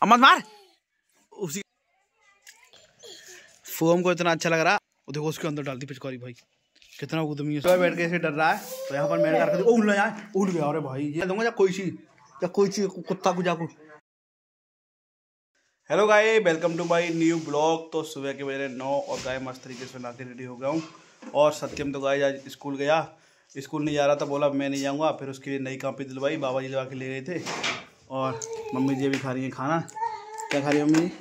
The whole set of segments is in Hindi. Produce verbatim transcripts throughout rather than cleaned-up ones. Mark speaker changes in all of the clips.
Speaker 1: अम्मा मार। उसी फोम को इतना अच्छा लग रहा, देखो उसके अंदर डालती पिचकारी भाई, कितना उद्यमी है। बैठ के ऐसे डर रहा है, तो यहाँ पर मैंने करके उठ ले जाए, उठ गया। अरे भाई ये दूंगा या कोई चीज या कोई चीज कुत्ता को जाको। Hello guys, welcome to my new blog. तो सुबह के बजे नौ और गाय मस्त तरीके से बना के रेडी हो गया हूँ। और सत्यम तो गाय आज स्कूल गया, स्कूल नहीं जा रहा था, बोला मैं नहीं जाऊँगा। फिर उसके लिए नई कापी दिलवाई, बाबा जी लगा के ले गए थे। और मम्मी जी भी खा रही है खाना। क्या खा रही है मम्मी?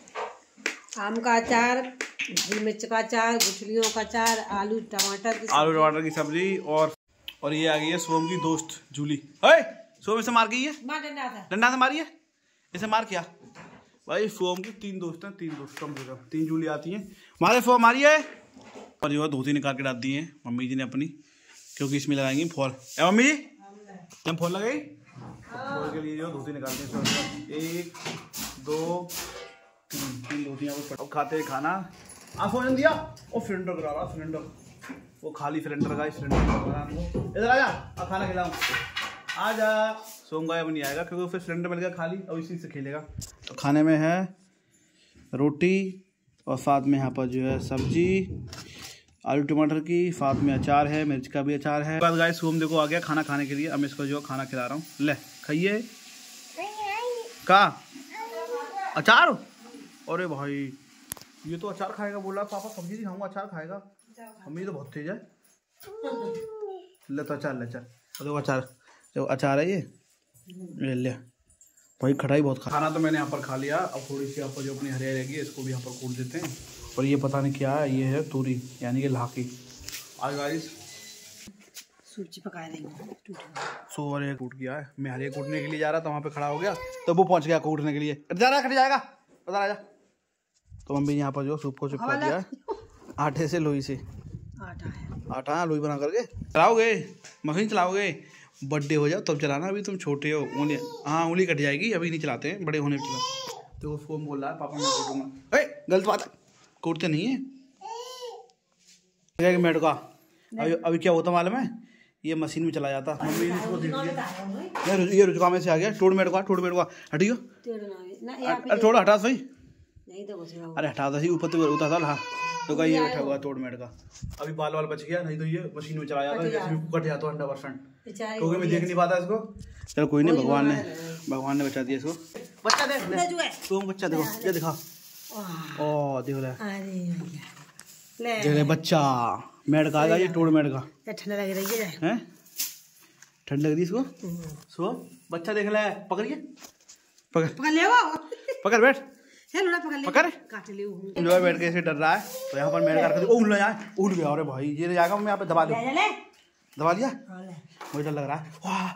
Speaker 2: आम का अचार, मिर्च का अचार, गुठलियों का अचार, आलू टमाटर की
Speaker 1: आलू टमाटर की सब्जी। और और ये आ गई है सोम की दोस्त जूली। है सोम इसे मार गई है, डंडा से मारी है इसे। मार क्या भाई, सोम की तीन दोस्त हैं, तीन दोस्त कम से कम तीन जूली आती हैं। मारे फोम मारी है। और जो है धोती निकाल के डाल दी है मम्मी जी ने अपनी, क्योंकि इसमें लगाएंगी फॉल। ए मम्मी जी जब फॉल लगाई फॉल के लिए जो धोती निकालती है, एक दो तीन तीन धोतियाँ को खाते हैं खाना। आप फोन दिया और सिलेंडर करा रहा, सिलेंडर वो खाली सिलेंडर का सिलेंडर। इधर आ जा, अब खाना खिलाऊं। आ जा। सोम गायब नहीं आएगा क्योंकि फिर सिलेंडर मिल गया खाली, अब इसी से खेलेगा। तो खाने में है रोटी और साथ में यहाँ पर जो है सब्जी आलू टमाटर की, साथ में अचार है, मिर्च का भी अचार है। बाद गाय सोम देखो आ गया खाना खाने के लिए। अब इसको जो खाना खिला रहा हूँ, ले खाइए। का अचार? अरे भाई ये तो अचार खाएगा, बोला पापा सब्जी नहीं खाऊंगा अचार खाएगा। मम्मी तो बहुत तेज है। ले तो अचार ले, अचार देखो अचार, देखो अचार है ये, ले ले भाई। खटाई बहुत खा। खाना तो मैंने यहाँ पर खा लिया। अब थोड़ी सी यहाँ पर जो अपनी हरियाई रहेगी इसको भी यहाँ पर कूट देते हैं। और ये पता नहीं क्या है, ये है तूरी यानी कि लाकी। आज गाइस
Speaker 2: सूजी पका देंगे।
Speaker 1: सो अरे कूट गया है, मैं हरिया कूटने के लिए जा रहा था, वहाँ पे खड़ा हो गया तो वो पहुँच गया कूटने के लिए। जा रहा कट जाएगा पता राजा। तो मम्मी यहाँ पर जो सूप को चिपका दिया है आटे से, लोई से
Speaker 2: आटा है,
Speaker 1: आटा लोई बना करके चलाओगे, मशीन चलाओगे। बर्थडे हो जाओ तब चलाना, अभी तुम छोटे हो। उंगली हाँ उंगली कट जाएगी, अभी नहीं चलाते हैं, बड़े होने पर चला। तो वो बोल रहा है पापा मैं कूटूंगा। ए गलत बात है, कूटते नहीं है मेड का। अभी अभी क्या होता मालूम है, ये मशीन में चला जाता। मम्मी ने इसको देख लिया, ये रुचका में से आ गया। टोड़ मेड का, टोड़ मेड का हटियो, अरे थोड़ा हटा सही। अरे हटा दो, ऊपर तो उतार था। हाँ तो का ये बैठा हुआ तोड़ मेड का। अभी बाल वाल बच गया, नहीं तो ये मशीन में चला जाता, जैसे कट जाता हंड्रेड परसेंट, क्योंकि मैं देख नहीं पाता इसको। चलो कोई नहीं, भगवान ने भगवान ने बचा दिया इसको। बच्चा देख तुम, बच्चा देखो, ये दिखा। ओ देख ले, देख ले बच्चा मेड का आएगा, ये तोड़ मेड का।
Speaker 2: ठंडा लग रही है,
Speaker 1: ठंड लग रही इसको। सो बच्चा देख ले, पकड़िए, पकड़
Speaker 2: पकड़ ले,
Speaker 1: पकड़ बैठ,
Speaker 2: पकड़
Speaker 1: जो है बैठ के ऐसे डर रहा है। तो यहाँ पर मेड करके उठ ले जाए, उठ गया। अरे भाई ये जाएगा, मैं यहाँ पे दबा दिया, दबा दिया, मुझे डर लग रहा है। वाह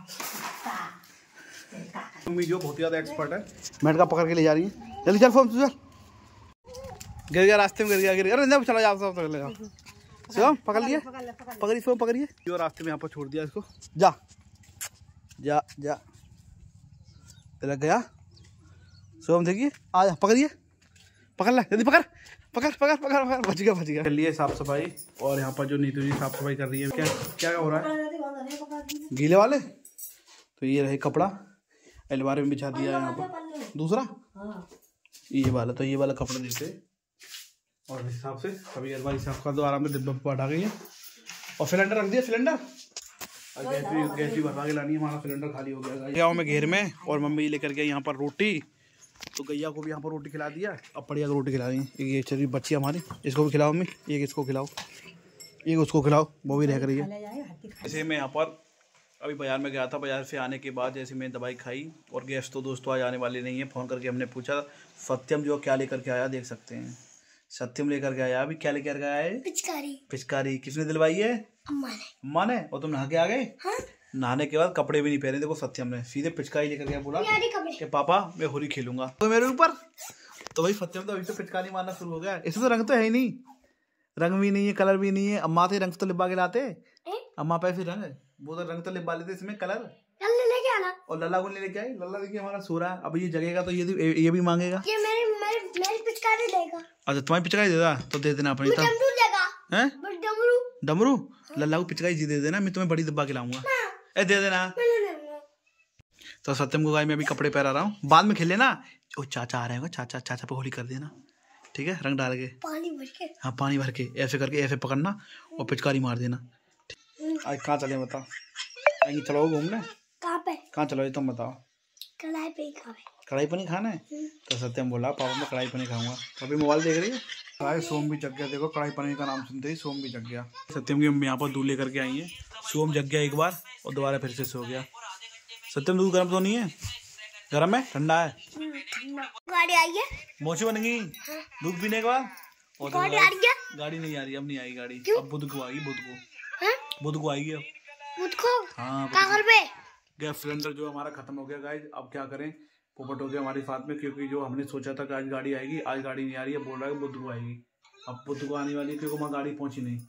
Speaker 1: मम्मी जो बहुत ही ज्यादा एक्सपर्ट है, मेड का पकड़ के ले जा रही है। जल्दी चल फोन चल, गिर गया रास्ते में, गिर गया गिर गया। अरे चला जाओ, सब पकड़ लेगा। चलो पकड़ लिए, पकड़ी फोन पकड़िए। जो रास्ते में यहाँ पर छोड़ दिया इसको, जा जा जा, लग गया। सोम देखिए, आ जा पकड़िए, पकड़ ले जल्दी, पकड़ पकड़ पकड़ पकड़ पकड़, बच गया बच गया। कर लिए साफ सफाई। और यहाँ पर जो नीतू जी साफ सफाई कर रही है। क्या क्या हो रहा है, गीले वाले? तो ये रहे कपड़ा, अलमारी में बिछा दिया है यहाँ पर। दूसरा ये वाला, तो ये वाला कपड़ा देते और इस हिसाब से अभी अलमारी साफ कर दो, आराम से डिब्बा पर हटा गई है। और सिलेंडर रख दिया, सिलेंडर गैस भी गैस भी भरवा के लानी है, हमारा सिलेंडर खाली हो गया। गया हूँ मैं घेर में, और मम्मी जी लेकर गई यहाँ पर रोटी। तो गैया को भी यहाँ पर रोटी खिला दिया। अब बढ़िया को रोटी खिला रही है। ये चली बच्ची हमारी, इसको भी खिलाओ मम्मी, एक इसको खिलाओ, एक उसको खिलाओ, वो भी रह रही है। जैसे मैं यहाँ पर अभी बाजार में गया था, बाजार से आने के बाद जैसे मैं दवाई खाई, और गेस्ट तो दोस्तों आज आने वाले नहीं है। फ़ोन करके हमने पूछा, सत्यम जो क्या लेकर के आया, देख सकते हैं सत्यम लेकर के आया। अभी क्या लेकर के आया है? पिचकारी। पिचकारी किसने दिलवाई है? अम्मा ने। अम्मा ने। और तुम नहा के आ गए? हाँ? नहाने के बाद कपड़े भी नहीं पहने, देखो सत्यम ने सीधे पिचकारी लेकर गया, बोला कि पापा मैं होली खेलूंगा तो मेरे ऊपर। तो भाई सत्यम तो अभी तो पिचकारी मारना शुरू हो गया। इसमें तो रंग तो है ही नहीं, रंग भी नहीं है, कलर भी नहीं है। अम्मा थे रंग तो लिबा के लाते, अम्मा पे फिर रंग, वो तो रंग तो लिबा लेते, इसमें कलर लेके आना। और लल्ला को लेके आई, लल्ला देखिए हमारा सो रहा है। अब ये जगेगा तो ये ये भी मांगेगा, ये मेरी मेरी मेरी पिचकारी देगा। अच्छा तुम्हारी पिचकारी देगा, तो दे देना अपनी। हैं डमरू, डमरू लल्ला को पिचकारी जी दे देना, मैं तुम्हें बड़ी डिब्बा खिलाऊंगा। ए दे देना। तो सत्यम को गाय में अभी कपड़े पहरा रहा हूँ, बाद में खेल लेना। वो चाचा आ रहे होंगे, चाचा चाचा पे होली कर देना, ठीक है, रंग डाल के
Speaker 3: पानी भर के।
Speaker 1: हाँ पानी भर के ऐसे करके ऐसे पकड़ना और पिचकारी मार देना। आज कहाँ चले बताओ? कहीं चलो घूमने?
Speaker 3: कहाँ पे?
Speaker 1: कहाँ चलो तुम बताओ?
Speaker 3: कढ़ाई पे ही खावे।
Speaker 1: कढ़ाई पनीर खाना है? तो सत्यम बोला पापा मैं कढ़ाई पनीर खाऊंगा। तो अभी मोबाइल देख रही है। कढ़ाई सोम भी जग गया, देखो कढ़ाई पनीर का नाम सुनते ही सोम भी जग गया। सत्यम की मम्मी यहाँ पर दूध लेकर के आई है। सोम जग गया एक बार और दोबारा फिर से सो गया। सत्यम दूध गर्म तो नहीं है? गर्म है ठंडा है?
Speaker 3: गाड़ी आई है?
Speaker 1: मोची बन गई दूध पीने के बाद। और
Speaker 3: गाड़ी आ रही है?
Speaker 1: गाड़ी नहीं आ रही, अब नहीं आई गाड़ी, अब बुध को आएगी, बुध को
Speaker 3: हाँ?
Speaker 1: बुध को आएगी अब।
Speaker 3: बुध को?
Speaker 1: हाँ
Speaker 3: कागल पे।
Speaker 1: गैस सिलेंडर जो हमारा खत्म हो गया गाइस, अब क्या करें, पोपट हो गया हमारे साथ में, क्योंकि जो हमने सोचा था कि आज गाड़ी आएगी, आज गाड़ी नहीं आ रही है, बोल रहा है बुध को आएगी। अब बुध को आने वाली है क्योंकि वहाँ गाड़ी पहुंची नहीं।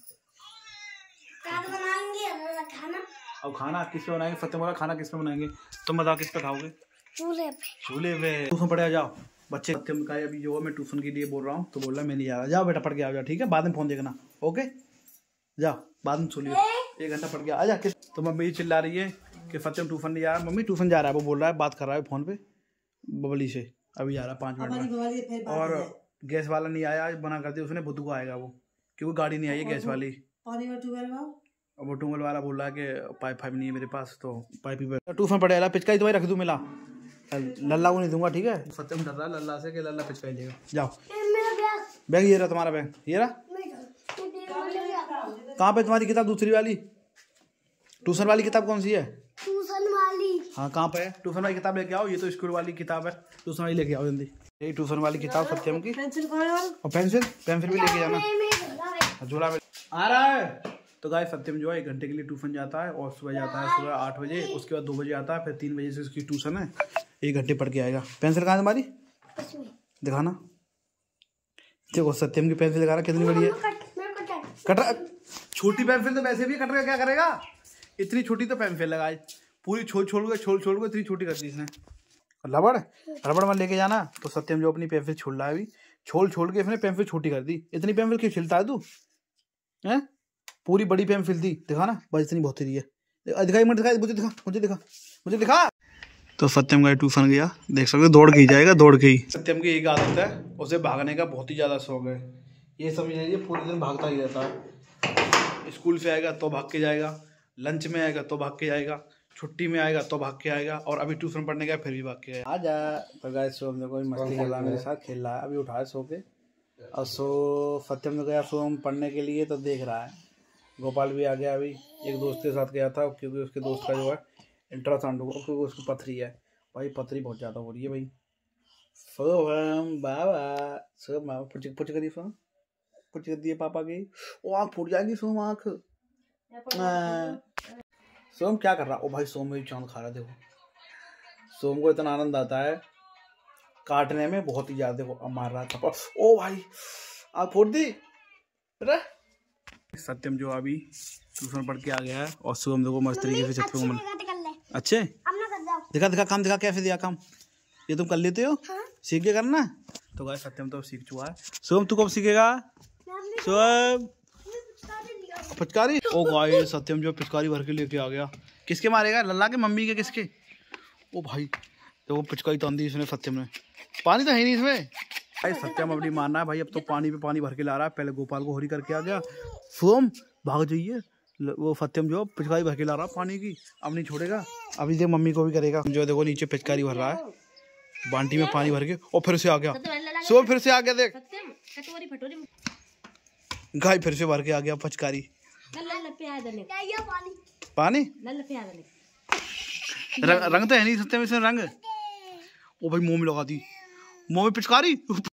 Speaker 3: खाना
Speaker 1: अब खाना किस पे बनाएंगे? सत्यम बोला खाना किस पे बनाएंगे? तुम बताओ किस पे खाओगे?
Speaker 3: चूल्हे पे।
Speaker 1: चूल्हे पे। ट्यूशन पढ़े आ जाओ बच्चे। सत्यम का अभी जो है मैं ट्यूशन के लिए बोल रहा हूँ, तो बोल रहा मैं नहीं जा रहा। जाओ बेटा पढ़ के आ जाओ, ठीक है, बाद में फोन देखना, ओके जाओ बाद में सुनिए, एक घंटा पढ़ के आ जा। तो मम्मी चिल्ला रही है कि सत्यम ट्यूशन नहीं जा रहा। मम्मी ट्यूशन जा रहा है, वो बोल रहा है, बात कर रहा है फोन पे बबली से, अभी जा रहा है पाँच मिनट में। और गैस वाला नहीं आया, बना कर दिया उसने, बुध को आएगा वो, क्योंकि गाड़ी नहीं आई है गैस वाली। और वो टूंगल वाला बोल रहा है कि पाइप फाइप नहीं है मेरे पास, तो पाइप ही ट्यूशन पड़ेगा। पिचकारी तुम्हें रख दूँ मिला, लल्ला को नहीं दूंगा, ठीक है। सत्यम डर रहा है लल्ला से कि लल्ला पिचकारी लेगा। जाओ बैग ये रहा तुम्हारा, बैग ये रहा। कहाँ पे तुम्हारी किताब दूसरी वाली? ट्यूशन वाली किताब कौन सी है?
Speaker 3: ट्यूशन वाली।
Speaker 1: हाँ कहाँ पे है? ट्यूशन वाली किताब लेके आओ, ये तो स्कूल वाली किताब है, ट्यूशन वाली लेके आओ जल्दी। यही ट्यूशन वाली किताब सत्यम की। और पेंसिल पेंसिल भी लेके जाना, झोला में आ रहा है। तो गाइस सत्यम जो है एक घंटे के लिए ट्यूशन जाता है, और सुबह जाता है सुबह आठ बजे, उसके बाद दो बजे आता है, फिर तीन बजे से उसकी ट्यूशन है, एक घंटे पढ़ के आएगा। पेंसिल कहाँ है तुम्हारी? दिखाना। देखो सत्यम की पेंसिल दिखा रहा, कितनी बड़ी है। कटर छोटी पेंसिल तो वैसे भी कटर का क्या करेगा, इतनी छोटी तो पेंसिल लगाए, पूरी छोड़ छोड़ के छोड़ छोड़ के इतनी छोटी कर दी इसने। रबड़ रबड़ में लेके जाना। तो सत्यम जो अपनी पेंसिल छोड़ रहा है अभी, छोड़ छोड़ के इसने पेंसिल छोटी कर दी। इतनी पेंसिल क्यों छिलता है तू? हैं पूरी बड़ी पेंसिल थी, दिखा ना बस, इतनी बहुत ही है। दिखाई मत दिखा, मुझे दिखा मुझे दिखा मुझे दिखा। तो सत्यम का ट्यूशन गया, देख सकते हो दौड़ के ही जाएगा, दौड़ के ही। सत्यम की एक आदत है, उसे भागने का बहुत ही ज्यादा शौक है। ये समझ लीजिए पूरे दिन भागता ही रहता है। स्कूल से आएगा तो भाग के जाएगा, लंच में आएगा तो भाग के जाएगा, छुट्टी में आएगा तो भाग के आएगा, और अभी ट्यूशन पढ़ने गया फिर भी भाग के आएगा। आजा तो गाइस सोम देखो मस्ती कर रहा है मेरे साथ, खेल रहा है, अभी उठाया सो के। और सो सत्यम ने गया सोम पढ़ने के लिए, तो देख रहा है। गोपाल भी आ गया, अभी एक दोस्त के साथ गया था, क्योंकि उसके दोस्त का जो है अल्ट्रासाउंड हुआ, क्योंकि उसको पथरी है भाई, पथरी बहुत ज़्यादा हो रही है भाई। सोम बाबा सोम बाबा पुच पुच करिए, सोम पुच कर दिए पापा की, वो आँख फूट जाएगी सोम, आँख। सोम क्या कर रहा? ओ भाई सोम में चांद खा रहा, देखो सोम को इतना आनंद आता है काटने में, बहुत ही ज्यादा। देखो मार रहा था, ओ भाई आँख फूट दी। सत्यम जो अभी ट्यूशन पढ़ के आ गया है, और सोम देखो मस्त तरीके से छत पे घूम। अच्छे दिखा दिखा काम दिखा, कैसे दिया काम? ये तुम कर लेते हो? हाँ? सीख के करना। तो गाइस सत्यम तो सीख चुका है। सोम तू कब सीखेगा? सोम पिचकारी। ओ गाइस सत्यम जो पिचकारी भर के लेके आ गया। किसके मारेगा? लल्ला के, मम्मी के, किसके? ओ भाई देखो पिचकारी तान दी इसने सत्यम ने, पानी तो है नहीं इसमें। भाई सत्यम अपनी मानना है भाई, अब तो पानी पे पानी भर के ला रहा है। पहले गोपाल को होरी करके आ गया, सोम भाग जाइए, वो सत्यम जो पिचकारी भर के ला रहा है पानी की, अब नहीं छोड़ेगा। अभी देख मम्मी को भी करेगा। जो देखो नीचे पिचकारी भर रहा है, बाल्टी में पानी भर के, और फिर से आ गया सोम, फिर से आ गया, देख गाय फिर से भर के आ गया पिचकारी। पानी रंग, रंग तो है नहीं सत्यम इसमें रंग। ओ भाई मुंह में लगा दी, मुंह में पिचकारी।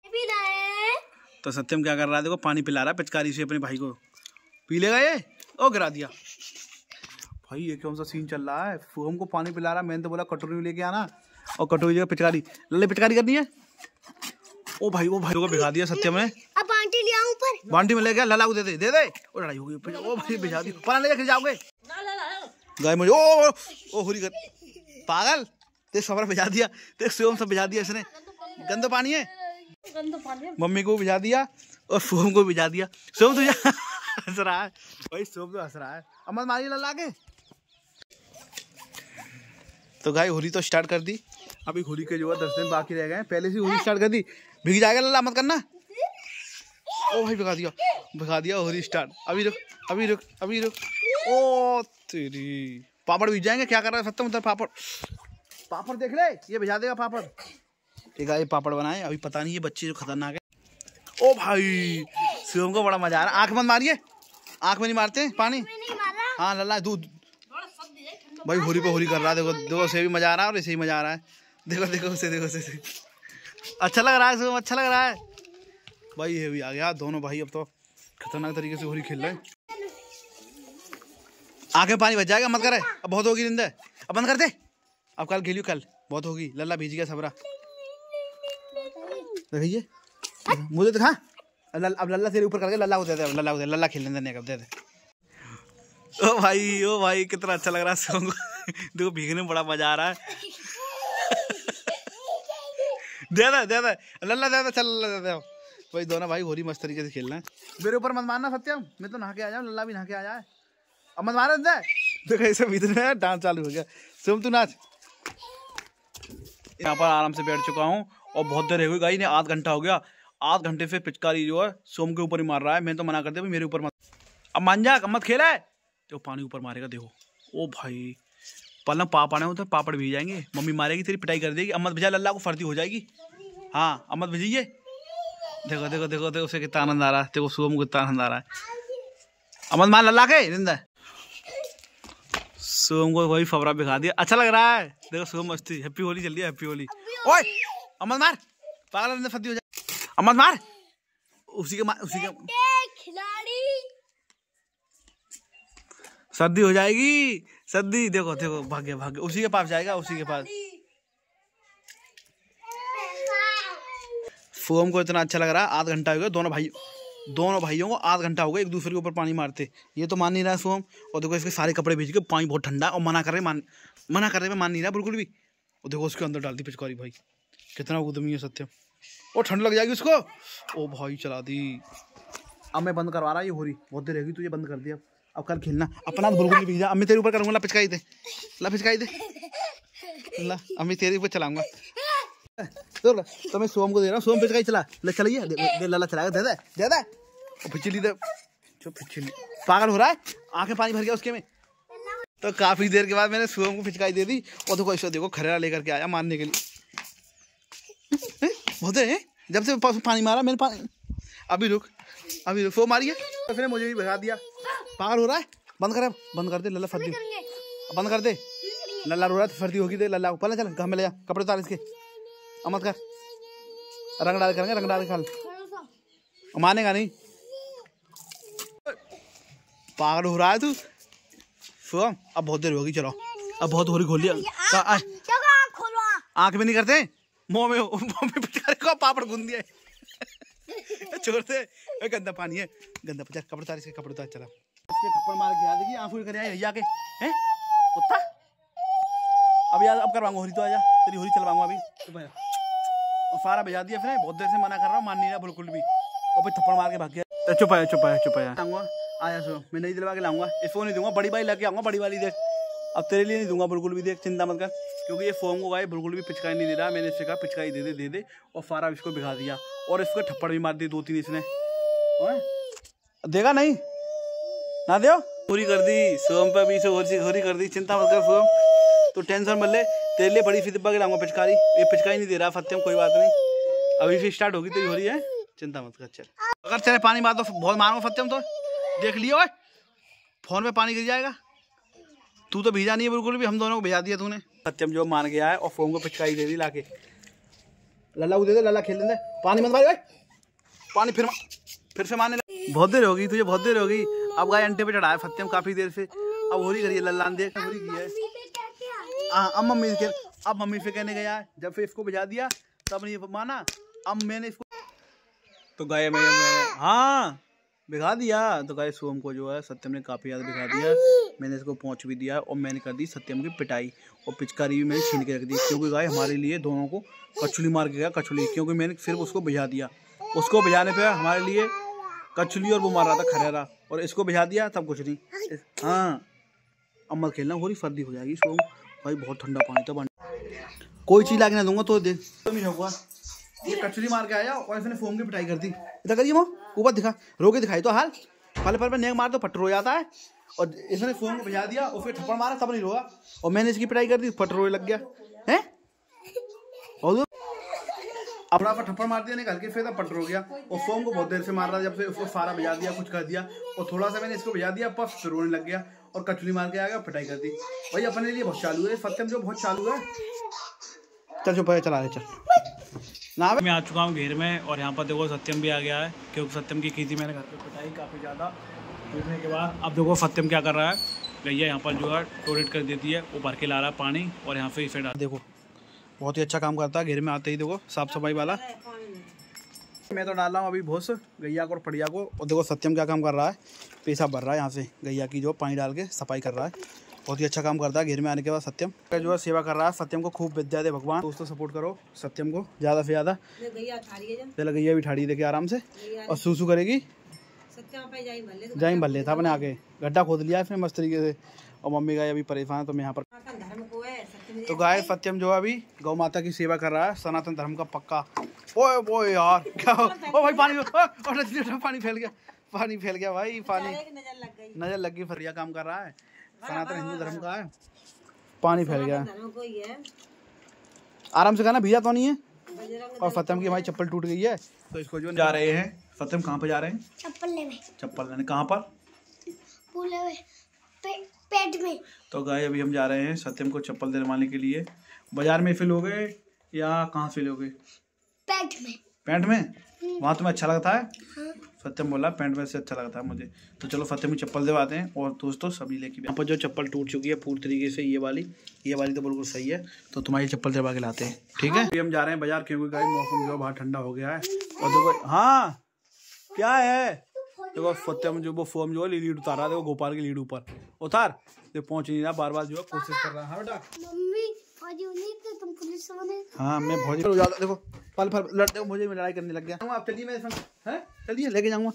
Speaker 1: तो सत्यम क्या कर रहा है, देखो पानी पिला रहा है पिचकारी से अपने भाई को, पी लेगा ये, ओ गिरा दिया। भाई ये कौन सा सीन चल रहा है? सोम को पानी पिला रहा है, मैंने तो बोला कटोरी में लेके आना, और कटोरी जगह पिचकारी। लल्ले पिचकारी करनी है। ओ भाई, ओ भाई को भिगा दिया सत्यम ने।
Speaker 3: अब बाल्टी ले आऊं ऊपर? बाल्टी
Speaker 1: में ले गया, लल्ला को दे दे दे दे। ओ लड़ाई हो गई, ओ भाई भिजा दी, पानी लेके जाओगे गाय मुझे। ओ ओ हुरी कर पागल, देख सफर भिजा दिया, देख सोम सब भिजा दिया इसने। गंदा पानी है, मम्मी को भिजा दिया और सोम को भिजा दिया। सोम तुझे हंस रहा है भाई, सोम तो हंस रहा है। अमन मारिए लल्ला के। तो गाय होली तो स्टार्ट कर दी, अभी होली के जो है दस दिन बाकी रह गए, पहले से होली स्टार्ट कर दी। भीग जाएगा लल्ला, मत करना। ओ भाई भिगा दिया, भिगा दिया होली स्टार्ट। अभी रुक अभी रुक अभी रुक। ओ तेरी पापड़ भीग जाएंगे। क्या कर रहा है सत्यम उधर? पापड़ पापड़ देख ले, ये भिजा देगा पापड़। ठीक है ये पापड़ बनाए। अभी पता नहीं ये बच्चे जो खतरनाक है। ओ भाई शिवम को बड़ा मजा आ रहा है। आंख मत मारिए, आंख में नहीं मारते पानी। हाँ लल्ला दूध भाई होली पे होली कर रहा है। देखो देखो उसे भी मजा आ रहा है और इसे ही मजा आ रहा है। देखो देखो उसे देखो उसे अच्छा लग रहा है शिवम, अच्छा लग रहा है भाई। ये भी आ गया दोनों भाई, अब तो खतरनाक तरीके से होली खेल रहे हैं। आंखें पानी बच जाएगा, मत करे। अब बहुत होगी निंदा, अब बंद कर दे। अब कल खेलियो, कल बहुत होगी। लल्ला भीज गया सबरा, देखिए मुझे दिखा। अब लल्ला तेरे ऊपर करके लल्ला को दे दे, लल्ला को दे, लल्ला खेलने देने का दे दे। ओ भाई ओ भाई कितना अच्छा लग रहा है सबको। देखो भीगने में बड़ा मजा आ रहा है। दे दे दे दे लल्ला, दे दे, चल लल्ला दे दे भाई। दोनों भाई होली मस्त तरीके से खेलना है। मेरे ऊपर मत मारना सत्यम, मैं तो नहा के आ जाऊँ, लल्ला भी नहा के आ जाए। अब मत मार दे। देखो ऐसे भीतर डांस चालू हो गया। सोम तू नाच। यहाँ पर आराम से बैठ चुका हूँ और बहुत देर हो गई गाई ने, आध घंटा हो गया। आध घंटे से पिचकारी जो है सोम के ऊपर ही मार रहा है। मैं तो मना करते भाई मेरे ऊपर मत, अब मान जा, मत खेला है तो पानी ऊपर मारेगा। देखो ओ भाई पलम पापा ने उधर पापड़ भी जाएंगे, मम्मी मारेगी, तेरी पिटाई कर देगी। अम्मत भिजा लल्ला को, फर्दी हो जाएगी। हाँ अम्मत भिजिए। देखो देखो देखो देखो उसे कितना आनंद आ रहा है। देखो सोम को कितना आनंद आ रहा है। अम्मत मार लल्ला के जिंदा। सोम को वही फबरा भिगा दिया, अच्छा लग रहा है। देखो सोम मस्ती, हैप्पी होली चल रही है, हैप्पी होली। ओए अम्मत मार, पागल फर्दी हो जाए। अम्मत मार, उसी के मार, उसी के
Speaker 3: खिलाड़ी
Speaker 1: सर्दी हो जाएगी, सर्दी। देखो देखो भाग्य भाग्य उसी के पास जाएगा, उसी के पास। फोम को इतना अच्छा लग रहा है। आध घंटा हो गया दोनों भाई दोनों भाइयों को आध घंटा हो गया एक दूसरे के ऊपर पानी मारते। ये तो मान नहीं रहा सोम। और देखो इसके सारे कपड़े भीज के, पानी बहुत ठंडा और मना कर रहे मान मना कर रहे में मान नहीं रहा बिल्कुल भी। और देखो उसके अंदर डालती पिचकारी भाई, कितना उद्यमी है सत्यम। और ठंड लग जाएगी उसको। ओ भाई चला दी। अब मैं बंद करवा रहा, ये हो रही बहुत देर रहेगी, तुझे बंद कर दिया। अब कल खेलना अपना बिल्कुल भी। अब मैं तेरे ऊपर करूँगा, ला पिचकाई दे, ला पिचकाई दे ला। अब मैं तेरे ऊपर चलाऊंगा तो, तो मैं सोम को दे रहा हूँ। सोम पिचकाई चला, ले चलाइए दे, लल्ला चलाएगा। दे दे दे दे पिछली दे, चुप पिछली। पागल हो रहा है, आंखें पानी भर गया उसके में। तो काफी देर के बाद मैंने सोम को पिचकाई दे दी। और देखो ऐसा देखो खरेरा लेकर के आया मारने के लिए। बहुत है जब से पानी मारा मैंने पानी। अभी रुक अभी रुक, सो मारिए तो फिर मुझे भी भगा दिया। पागल हो रहा है, बंद कर बंद कर दे लल्ला, फर्दी बंद कर दे। लल्ला रो रहा है, फर्दी होगी। दे लल्ला ऊपर चल, घर में ले जा, कपड़े उतार इसके। अमत कर, रंग डाल करेंगे, रंग डाल खाल, मानेगा नहीं। पागल हो रहा है तू। सोम अब बहुत देर होगी, चलो अब बहुत होली खोल लिया। आंख में नहीं करते, मुंह में मुंह में पिचकारी को पापड़ गूंद दिया। छोड़ दे, गंदा पानी है, गंदा पचास। कपड़े उतार इसके, कपड़े उतार। चला थप्पड़ मार के देखिए आंखों कर भैया के हैं कुत्ता। अब यार अब करवाऊंगा होली, तो आजा तेरी होली चलवाऊंगा अभी तो भैया। और सारा भेजा दिया फिर, बहुत देर से मना कर रहा हूँ, मान नहीं रहा बिल्कुल भी। और फिर थप्पड़ मार के भाग गया। चुप आया चुप आया चुप आया आऊँगा, आया सो मैं नहीं दिलवा के लाऊंगा। इसको नहीं दूंगा, बड़ी वाली लेके आऊँगा, बड़ी वाली देख। अब तेरे लिए नहीं दूंगा बिल्कुल भी, देख चिंता मत कर। क्योंकि ये फोम को गाय बिल्कुल भी पिचकाई नहीं दे रहा। मैंने इससे कहा पिचकाई दे दे दे दे और सारा इसको भिगा दिया। और इसको थप्पड़ भी मार दी दो तीन इसने। देगा नहीं ना दे, पूरी कर दी सोम पे भी से होरी कर दी। चिंता मत कर सोम, तो टेंशन मत ले, तेरे लिए बड़ी फिदिब्बा के लाऊंगा पिचकारी। ये पिचकारी नहीं दे रहा सत्यम, कोई बात नहीं, अभी फिर स्टार्ट होगी तेरी होरी है, चिंता मत कर। चल अगर चले पानी मार तो बहुत मारूंगा सत्यम, तो देख लियो फोन में पानी गिर जाएगा। तू तो भेजा नहीं है बिल्कुल भी, हम दोनों को भेजा दिया तूने। सत्यम जो मान गया है और फोन को पिचकारी दे दी लाके। लल्ला को दे दे, लल्ला खेल दे, पानी मत भाई, पानी फिर फिर से मारने लगा। बहुत देर होगी तुझे, बहुत देर होगी। अब गाय अंटे पे चढ़ा है सत्यम काफी देर से। अब होली करिए लल्ला ने, देख होली की है। हाँ अब मम्मी के, अब मम्मी से कहने गया, जब फिर इसको भिजा दिया तब नहीं माना। अब मैंने इसको तो गाय मैं हाँ भिगा दिया। तो गाय सोम को जो है सत्यम ने काफी ज्यादा भिगा दिया। मैंने इसको पहुंच भी दिया और मैंने कर दी सत्यम की पिटाई। और पिचकारी भी मैंने छीन के रख दी, क्योंकि गाय हमारे लिए दोनों को कचुली मार के गया, कचुली। क्योंकि मैंने सिर्फ उसको भिजा दिया, उसको भिजाने पे हमारे लिए कचुली और वो मार रहा था खरेरा, और इसको भिजा दिया तब कुछ नहीं। हाँ अब मत खेलना, होली सर्दी हो जाएगी सोम भाई, बहुत ठंडा पानी था। कोई चीज लाके ना दूंगा तो देख तो नहीं होगा। ये कचरी मार के आया और इसने फोम की पिटाई कर दी। इधर करिए वो ऊपर दिखा रो के दिखाई तो हाल पहले पहले नेक मार तो फट रो जाता है और इसने फोम को भिजा दिया और फिर थप्पड़ मारा तब नहीं रोया और मैंने इसकी पिटाई कर दी फट रोए लग गया है और अपना पर थप्पड़ मार दिया निकाल के फिर पट रो गया और फोम को बहुत देर से मार रहा जब से उसको सारा भिजा दिया कुछ कर दिया और थोड़ा सा मैंने इसको भिजा दिया पफ फिर रोने लग गया और कचरी मार के आ गया पिटाई कर दी। भाई अपने लिए बहुत चालू है सत्यम जो बहुत चालू है। चल चुप चला रहे चल ना
Speaker 4: मैं आ चुका हूँ घेर में और यहाँ पर देखो सत्यम भी आ गया है क्योंकि सत्यम की की थी मैंने घर पे पिटाई काफ़ी ज़्यादा पीटने के बाद। अब देखो सत्यम क्या कर रहा है भैया यहाँ पर जो है टॉयलेट कर देती है वो भर के ला रहा है पानी और यहाँ पे इसे डाल
Speaker 1: देखो बहुत ही अच्छा काम करता है घेर में आते ही देखो साफ सफाई वाला। मैं तो डाल रहा हूँ अभी भोस गैया को और पड़िया को और देखो सत्यम क्या काम कर रहा है पेशाब भर रहा है यहाँ से गैया की जो पानी डाल के सफाई कर रहा है। बहुत ही अच्छा काम करता है घेर में आने के बाद सत्यम जो है सेवा कर रहा है। सत्यम को खूब विद्या दे भगवान दोस्तों सपोर्ट करो सत्यम को ज़्यादा से ज़्यादा। पहले गैया भी ठाड़ी देखे आराम से और सूसू करेगी जाई भर लेता अपने आगे गड्ढा खोद लिया इसने मस्त तरीके से और मम्मी गाय अभी परेशान है तो मैं यहाँ पर तो गाय सत्यम जो है अभी गौ माता की सेवा कर रहा है सनातन धर्म का पक्का। ओए ओए यार क्या हो ओ भाई पानी ओ पानी फैल गया पानी फैल गया भाई पानी नजर लग गई फरिया काम कर रहा है सनातन हिंदू धर्म का है पानी फैल गया आराम से कहना भीजा तो नहीं है। और सत्यम की हमारी चप्पल टूट गई है तो इसको जो जा रहे हैं सत्यम कहाँ पे जा रहे हैं
Speaker 3: चप्पल लेने
Speaker 1: चप्पल लेने कहाँ पर
Speaker 3: पूले में पे, पेट में।
Speaker 1: तो गाय अभी हम जा रहे हैं सत्यम को चप्पल दिलवाने के लिए। बाजार में फिल हो गए या कहाँ फिल हो गए
Speaker 3: पेट में
Speaker 1: पैंट में वहाँ तुम्हें अच्छा लगता है
Speaker 3: हाँ।
Speaker 1: सत्यम बोला पैंट में से अच्छा लगता है मुझे तो चलो सत्यम की चप्पल दिलवाते हैं और दोस्तों सभी लेके यहाँ पर जो चप्पल टूट चुकी है पूरी तरीके से ये वाली ये वाली तो बिल्कुल सही है तो तुम्हारी चप्पल दिलवा के लाते हैं ठीक है। अभी हम जा रहे हैं बाजार क्योंकि गाइस मौसम जो बाहर ठंडा हो गया है और देखो हाँ क्या है देखो सत्यम जो वो फोम जो है लीड उतारा देखो गोपाल की लीड ऊपर उतार देखो पहुंच नहीं रहा बार बार जो है कोशिश कर रहा है बेटा
Speaker 3: मम्मी फौजी नहीं थे तुम पुलिस बने।
Speaker 1: हाँ मैं फौजी ज्यादा देखो पल पल लड़ते हो मुझे लड़ाई करने लग गया। आप चलिए मेरे संग हैं चलिए लेके जाऊंगा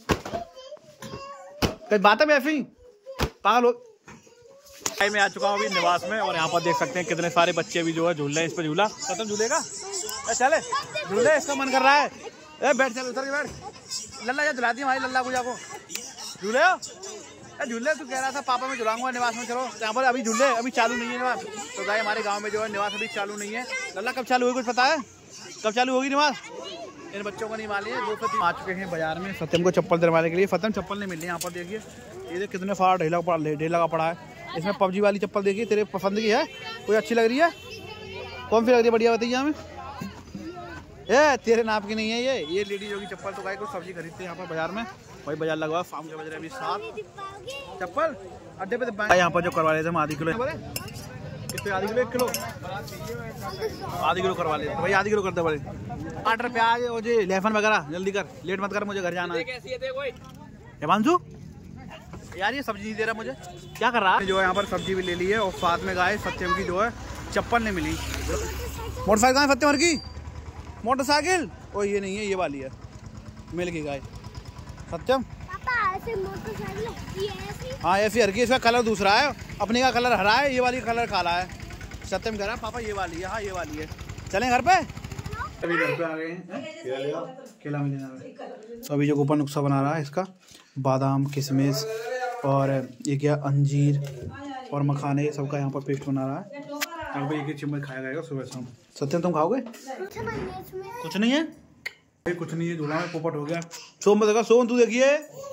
Speaker 1: कई बात है ऐसी पागल हो।
Speaker 4: मैं आ चुका हूँ अभी निवास में और यहाँ पर देख सकते हैं कितने सारे बच्चे भी जो है झूल रहे हैं इस पर झूला खत्म झूलेगा चले झूले इसका मन कर रहा है ए बैठ चल उतर के बैठ लल्ला जा झुलाती है भाई लल्ला को जाको झूले हो झूले तू कह रहा था पापा मैं झुलाऊंगा निवास में चलो यहाँ पर अभी झूले अभी चालू नहीं है निवास तो गाय हमारे गांव में जो है निवास अभी चालू नहीं है। लल्ला कब चालू होगी कुछ पता है कब चालू होगी निवास इन बच्चों को नहीं मालूम है। दो सौ तीन आ चुके हैं बाजार में सत्यम को चप्पल दिलवाने के लिए। सत्यम चप्पल नहीं मिल रही यहाँ पर देखिए ये देख कितने फाड़ ढेला पड़ा ढेला का पड़ा है इसमें पबजी वाली चप्पल देखिए तेरे पसंद की है कोई अच्छी लग रही है कौन सी लग रही है बढ़िया बताइए हमें ए तेरे नाप की नहीं है ये ये लेडीज होगी चप्पल तो गाय को सब्जी खरीदते हैं यहाँ पर बाजार में वही बाजार लगा शाम के बज रहे अभी सात चप्पल अड्डे पे यहाँ पर जो करवा लेते हम आधी किलो कितने आधी किलो एक किलो आधी किलो करवा लेते भाई आधी किलो करते बड़े टमाटर प्याज और जी लहसुन वगैरह जल्दी कर लेट मत कर मुझे घर जाना है। हिमांशु यार ये सब्जी नहीं दे रहा मुझे क्या कर रहा है जो है यहाँ पर सब्जी भी ले ली है और साथ में गाय सत्यम की जो है चप्पल नहीं मिली। मोटरसाइकिल कहाँ है सत्यम की मोटरसाइकिल ओ ये नहीं है ये वाली है मिल गई गाय सत्यम
Speaker 3: पापा ऐसे मोटरसाइकिल होती है ऐसी
Speaker 1: हाँ ऐसी हर की इसका कलर दूसरा है अपने का कलर हरा है ये वाली कलर काला है। सत्यम कह रहा पापा ये वाली है हाँ ये वाली है चलें घर पे अभी घर पे आ गए हैं केला मिलेगा तो अभी जो गोपाल नुस्खा बना रहा है इसका बादाम किशमिश और ये क्या अंजीर और मखाने सबका यहाँ पर पेस्ट बना रहा है यहाँ पर एक एक चम्मच खाया जाएगा सुबह शाम। सत्यम तुम खाओगे कुछ नहीं है कुछ नहीं है झूला में पोपट हो गया सोम बताएगा सोम तू देखिए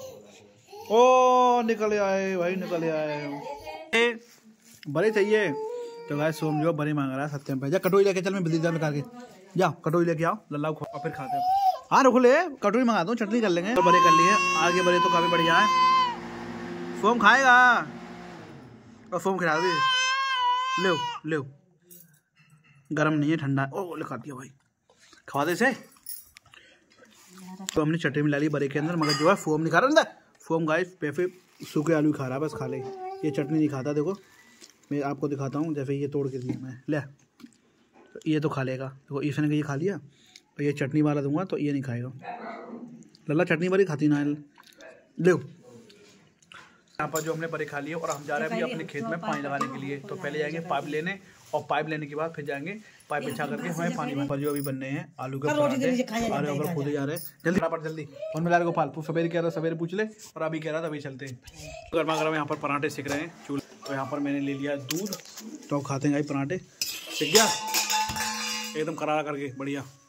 Speaker 1: ओ निकल आए भाई निकल आए बड़े चाहिए तो गाय सोम जो बड़े मांग रहा है सत्यम पे जा कटोरी लेके चल मैं बिल्ली दाल निकाल के जाओ कटोरी लेके आओ लल्ला को और फिर खाते हैं। हाँ रुक ले कटोरी मंगा दो चटनी कर लेंगे तो बड़े कर लिए आगे बड़े तो काफी बढ़िया है सोम खाएगा और सोम खिला दे ले ले गरम नहीं है ठंडा ओ लिखा दिया भाई खवा दे से तो हमने चटनी मिला ली बड़े के अंदर मगर जो है फोम नहीं खा रहा फोम गाइस पैसे सूखे आलू खा रहा है बस खा ले ये चटनी नहीं खाता देखो मैं आपको दिखाता हूँ जैसे ये तोड़ के दिया मैं ले तो ये तो खा लेगा देखो इसने ये खा लिया और ये चटनी वाला दूंगा तो ये नहीं खाएगा लल्ला चटनी वाली खाती ना ले यहाँ पर जो हमने बड़े खा लिए और हम जा रहे हैं अभी अपने खेत में पानी लगाने के लिए तो पहले जाएंगे पाइप लेने और पाइप लेने के बाद फिर जाएंगे पाइप बिछा करके हमें पानी में जो अभी बनने हैं आलू के पराठे। अरे ऊपर खुद जा रहे हैं, जल्दी फटाफट जल्दी फोन मिला रहे गोपाल। सवेरे कह रहा सवेरे पूछ ले और अभी कह रहा था अभी चलते हैं। गर्मा गर्म यहाँ पर पराठे सीख रहे हैं चूल्हे। तो यहाँ पर मैंने ले लिया दूध, तो खाते हैं भाई पराठे। सीख गया एकदम करारा करके बढ़िया।